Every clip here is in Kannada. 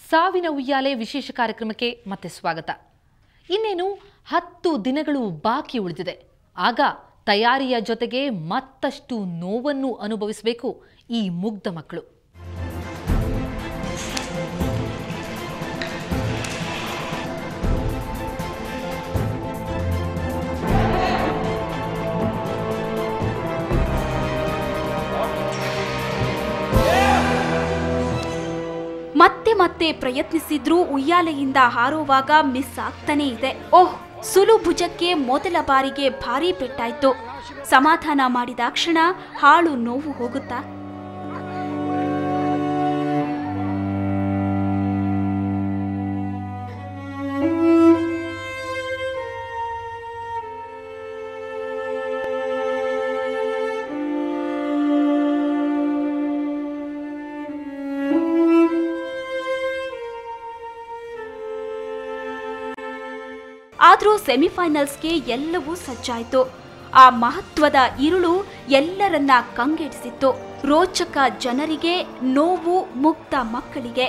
ಸಾವಿನ ಉಯ್ಯಾಲೆ ವಿಶೇಷ ಕಾರ್ಯಕ್ರಮಕ್ಕೆ ಮತ್ತೆ ಸ್ವಾಗತ. ಇನ್ನೇನು 10 ದಿನಗಳು ಬಾಕಿ ಉಳಿದಿದೆ. ಆಗ ತಯಾರಿಯ ಜೊತೆಗೆ ಮತ್ತಷ್ಟು ನೋವನ್ನು ಅನುಭವಿಸಬೇಕು ಈ ಮುಗ್ಧ ಮಕ್ಕಳು. ಮತ್ತೆ ಪ್ರಯತ್ನಿಸಿದ್ರೂ ಉಯ್ಯಾಲೆಯಿಂದ ಹಾರುವಾಗ ಮಿಸ್ ಆಗ್ತಾನೆ ಇದೆ. ಓಹ್, ಸುಲು ಭುಜಕ್ಕೆ ಮೊದಲ ಬಾರಿಗೆ ಭಾರೀ ಪೆಟ್ಟಾಯ್ತು. ಸಮಾಧಾನ ಮಾಡಿದಾಕ್ಷಣ ಹಾಳು ನೋವು ಹೋಗುತ್ತಾ? ಆದರೂ ಸೆಮಿಫೈನಲ್ಸ್ಗೆ ಎಲ್ಲವೂ ಸಜ್ಜಾಯಿತು. ಆ ಮಹತ್ವದ ಇರುಳು ಎಲ್ಲರನ್ನ ಕಂಗೆಡಿಸಿತ್ತು. ರೋಚಕ ಜನರಿಗೆ, ನೋವು ಮುಗ್ಧ ಮಕ್ಕಳಿಗೆ.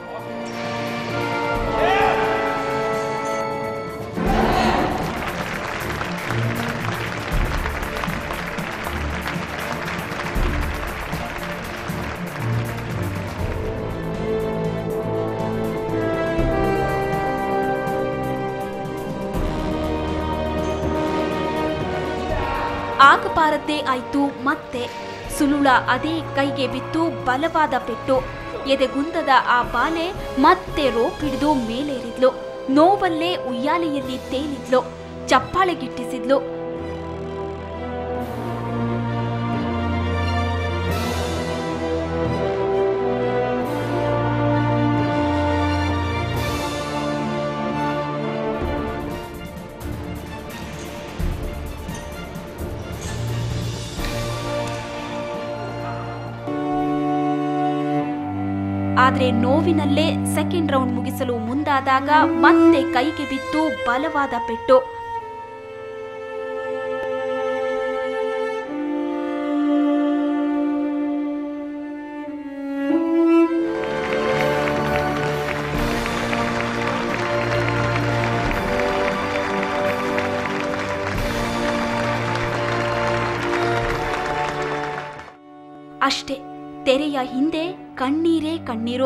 ಆಗಬಾರದ್ದೇ ಆಯ್ತು. ಮತ್ತೆ ಸುಲುಳ ಅದೇ ಕೈಗೆ ಬಿತ್ತು ಬಲವಾದ ಪೆಟ್ಟು. ಎದೆಗುಂದದ ಆ ಬಾಲೆ ಮತ್ತೆ ರೋಪ್ ಹಿಡಿದು ಮೇಲೇರಿದ್ಲು. ನೋವಲ್ಲೇ ಉಯ್ಯಾಲೆಯಲ್ಲಿ ತೇಲಿದ್ಲು, ಚಪ್ಪಾಳೆಗಿಟ್ಟಿಸಿದ್ಲು. ಆದರೆ ನೋವಿನಲ್ಲೇ ಸೆಕೆಂಡ್ ರೌಂಡ್ ಮುಗಿಸಲು ಮುಂದಾದಾಗ ಮತ್ತೆ ಕೈಗೆ ಬಿತ್ತು ಬಲವಾದ ಪೆಟ್ಟು. ಅಷ್ಟೇ, ತೆರೆಯ ಹಿಂದೆ ಕಣ್ಣೀರೇ ಕಣ್ಣೀರು.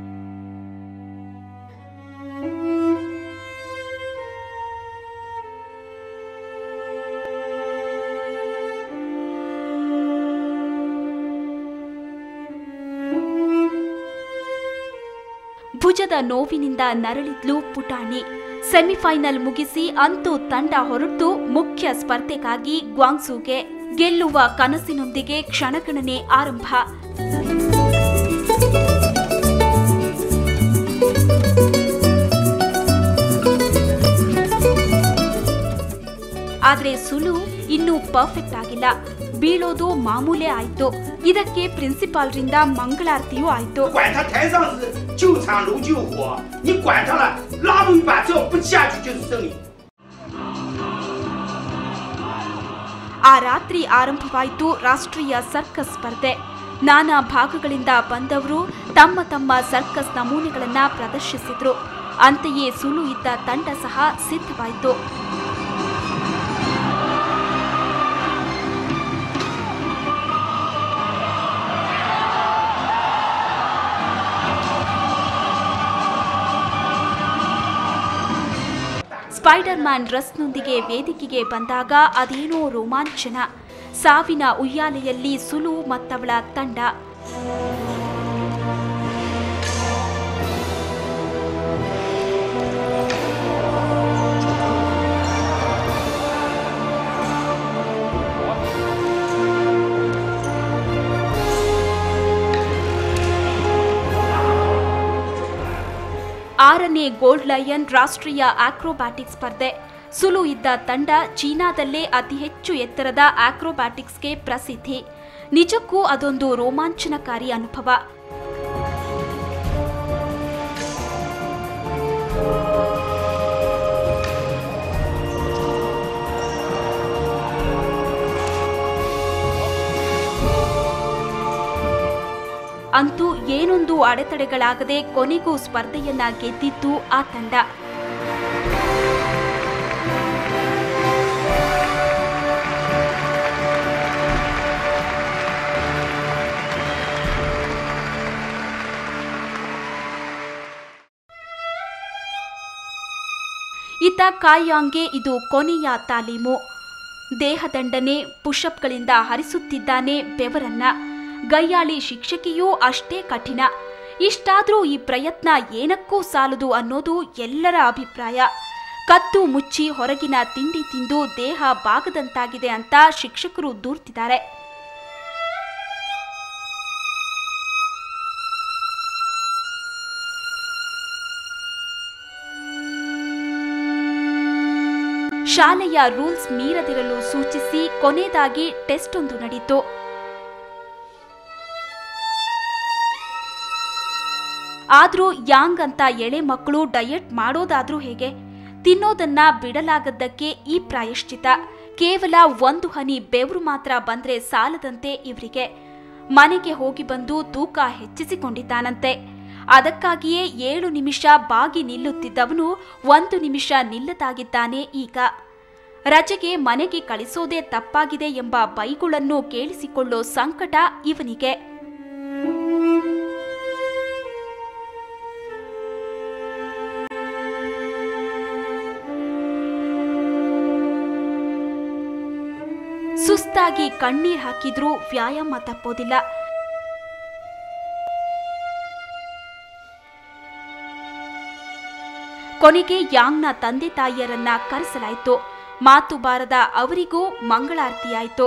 ಭುಜದ ನೋವಿನಿಂದ ನರಳಿದ್ಲು ಪುಟಾಣಿ. ಸೆಮಿಫೈನಲ್ ಮುಗಿಸಿ ಅಂತೂ ತಂಡ ಹೊರಟು ಮುಖ್ಯ ಸ್ಪರ್ಧೆಗಾಗಿ ಗ್ವಾಂಗ್ಝೂಗೆ. ಗೆಲ್ಲುವ ಕನಸಿನೊಂದಿಗೆ ಕ್ಷಣಗಣನೆ ಆರಂಭ. ಆದ್ರೆ ಸುಲು ಇನ್ನೂ ಪರ್ಫೆಕ್ಟ್ ಆಗಿಲ್ಲ. ಬೀಳೋದು ಮಾಮೂಲೇ ಆಯ್ತು. ಇದಕ್ಕೆ ಪ್ರಿನ್ಸಿಪಾಲ್ರಿಂದ ಮಂಗಳಾರತಿಯೂ ಆಯ್ತು. ಆ ರಾತ್ರಿ ಆರಂಭವಾಯಿತು ರಾಷ್ಟ್ರೀಯ ಸರ್ಕಸ್ ಸ್ಪರ್ಧೆ. ನಾನಾ ಭಾಗಗಳಿಂದ ಬಂದವರು ತಮ್ಮ ತಮ್ಮ ಸರ್ಕಸ್ ನಮೂನೆಗಳನ್ನು ಪ್ರದರ್ಶಿಸಿದ್ರು. ಅಂತೆಯೇ ಸುಲು ಇದ್ದ ತಂಡ ಸಹ ಸಿದ್ಧವಾಯಿತು. ಸ್ಪೈಡರ್ ಮ್ಯಾನ್ ಡ್ರೆಸ್ನೊಂದಿಗೆ ವೇದಿಕೆಗೆ ಬಂದಾಗ ಅದೇನೋ ರೋಮಾಂಚನ. ಸಾವಿನ ಉಯ್ಯಾಲೆಯಲ್ಲಿ ಸುಲು ಮತ್ತವಳ ತಂಡ. ಆರನೇ ಗೋಲ್ಡ್ ಲಯನ್ ರಾಷ್ಟ್ರೀಯ ಆಕ್ರೋಬ್ಯಾಟಿಕ್ಸ್ ಸ್ಪರ್ಧೆ. ಸುಲು ಇದ್ದ ತಂಡ ಚೀನಾದಲ್ಲೇ ಅತಿ ಹೆಚ್ಚು ಎತ್ತರದ ಆಕ್ರೋಬ್ಯಾಟಿಕ್ಸ್ಗೆ ಪ್ರಸಿದ್ಧಿ. ನಿಜಕ್ಕೂ ಅದೊಂದು ರೋಮಾಂಚನಕಾರಿ ಅನುಭವ. ಅಂತೂ ಏನೊಂದು ಅಡೆತಡೆಗಳಾಗದೆ ಕೊನೆಗೂ ಸ್ಪರ್ಧೆಯನ್ನ ಗೆದ್ದಿತ್ತು ಆ ತಂಡ. ಇತ್ತ ಕಾಯಾಂಗ್ಗೆ ಇದು ಕೊನೆಯ ತಾಲೀಮು. ದೇಹದಂಡನೆ, ಪುಷಪ್ಗಳಿಂದ ಹರಿಸುತ್ತಿದ್ದಾನೆ ಬೆವರನ್ನ. ಗಯ್ಯಾಳಿ ಶಿಕ್ಷಕಿಯೂ ಅಷ್ಟೇ ಕಠಿಣ. ಇಷ್ಟಾದ್ರೂ ಈ ಪ್ರಯತ್ನ ಏನಕ್ಕೂ ಸಾಲದು ಅನ್ನೋದು ಎಲ್ಲರ ಅಭಿಪ್ರಾಯ. ಕತ್ತು ಮುಚ್ಚಿ ಹೊರಗಿನ ತಿಂಡಿ ತಿಂದು ದೇಹ ಬಾಗದಂತಾಗಿದೆ ಅಂತ ಶಿಕ್ಷಕರು ದೂರ್ತಿದ್ದಾರೆ. ಶಾಲೆಯ ರೂಲ್ಸ್ ಮೀರದಿರಲು ಸೂಚಿಸಿ ಕೊನೆಯದಾಗಿ ಟೆಸ್ಟ್ ಒಂದು ನಡೆಯಿತು. ಆದ್ರೂ ಯಾಂಗ್ ಅಂತ ಎಳೆ ಮಕ್ಕಳು ಡಯಟ್ ಮಾಡೋದಾದ್ರೂ ಹೇಗೆ? ತಿನ್ನೋದನ್ನ ಬಿಡಲಾಗದ್ದಕ್ಕೆ ಈ ಪ್ರಾಯಶ್ಚಿತ. ಕೇವಲ ಒಂದು ಹನಿ ಬೆವರು ಮಾತ್ರ ಬಂದ್ರೆ ಸಾಲದಂತೆ ಇವರಿಗೆ. ಮನೆಗೆ ಹೋಗಿ ಬಂದು ತೂಕ ಹೆಚ್ಚಿಸಿಕೊಂಡಿದ್ದಾನಂತೆ. ಅದಕ್ಕಾಗಿಯೇ 7 ನಿಮಿಷ ಬಾಗಿ ನಿಲ್ಲುತ್ತಿದ್ದವನು 1 ನಿಮಿಷ ನಿಲ್ಲದಾಗಿದ್ದಾನೆ ಈಗ. ರಜೆಗೆ ಮನೆಗೆ ಕಳಿಸೋದೇ ತಪ್ಪಾಗಿದೆ ಎಂಬ ಬೈಗುಳನ್ನು ಕೇಳಿಸಿಕೊಳ್ಳೋ ಸಂಕಟ ಇವನಿಗೆ. ಸುಸ್ತಾಗಿ ಕಣ್ಣೀರ್ ಹಾಕಿದ್ರೂ ವ್ಯಾಯಾಮ ತಪ್ಪೋದಿಲ್ಲ. ಕೊನೆಗೆ ಯಾಂಗ್ನ ತಂದೆ ತಾಯಿಯರನ್ನ ಕರೆಸಲಾಯಿತು. ಮಾತು ಬಾರದ ಅವರಿಗೂ ಮಂಗಳಾರತಿಯಾಯಿತು.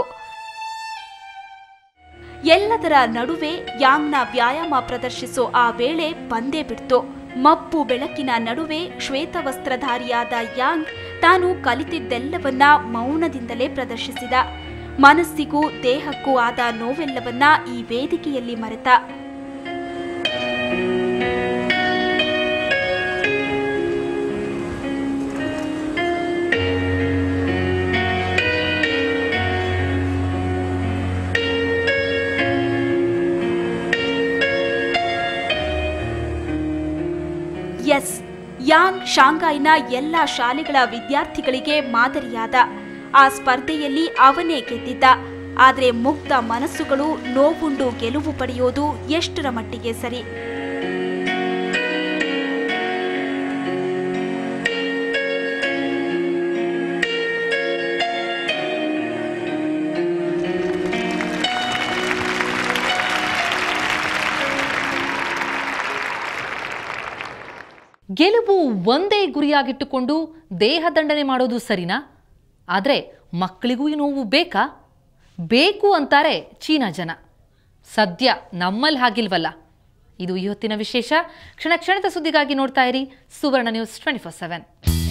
ಎಲ್ಲದರ ನಡುವೆ ಯಾಂಗ್ನ ವ್ಯಾಯಾಮ ಪ್ರದರ್ಶಿಸೋ ಆ ವೇಳೆ ಬಂದೇ ಬಿಡ್ತು. ಮಪ್ಪು ಬೆಳಕಿನ ನಡುವೆ ಶ್ವೇತವಸ್ತ್ರಧಾರಿಯಾದ ಯಾಂಗ್ ತಾನು ಕಲಿತಿದ್ದೆಲ್ಲವನ್ನ ಮೌನದಿಂದಲೇ ಪ್ರದರ್ಶಿಸಿದ. ಮನಸ್ಸಿಗೂ ದೇಹಕ್ಕೂ ಆದ ನೋವೆಲ್ಲವನ್ನ ಈ ವೇದಿಕೆಯಲ್ಲಿ ಮರೆತ. ಎಸ್, ಯಾಂಗ್ ಶಾಂಘೈನ ಎಲ್ಲ ಶಾಲೆಗಳ ವಿದ್ಯಾರ್ಥಿಗಳಿಗೆ ಮಾದರಿಯಾದ. ಆ ಸ್ಪರ್ಧೆಯಲ್ಲಿ ಅವನೇ ಗೆದ್ದಿದ್ದ. ಆದರೆ ಮುಕ್ತ ಮನಸ್ಸುಗಳು ನೋವುಂಡು ಗೆಲುವು ಪಡೆಯೋದು ಎಷ್ಟರ ಮಟ್ಟಿಗೆ ಸರಿ? ಗೆಲುವು ಒಂದೇ ಗುರಿಯಾಗಿಟ್ಟುಕೊಂಡು ದೇಹದಂಡನೆ ಮಾಡೋದು ಸರಿನಾ? ಆದರೆ ಮಕ್ಕಳಿಗೂ ಈ ನೋವು ಬೇಕಾ? ಬೇಕು ಅಂತಾರೆ ಚೀನಾ ಜನ. ಸದ್ಯ ನಮ್ಮಲ್ಲಿ ಹಾಗಿಲ್ವಲ್ಲ. ಇದು ಇವತ್ತಿನ ವಿಶೇಷ. ಕ್ಷಣ ಕ್ಷಣದ ಸುದ್ದಿಗಾಗಿ ನೋಡ್ತಾ ಇರಿ ಸುವರ್ಣ ನ್ಯೂಸ್ 24/7.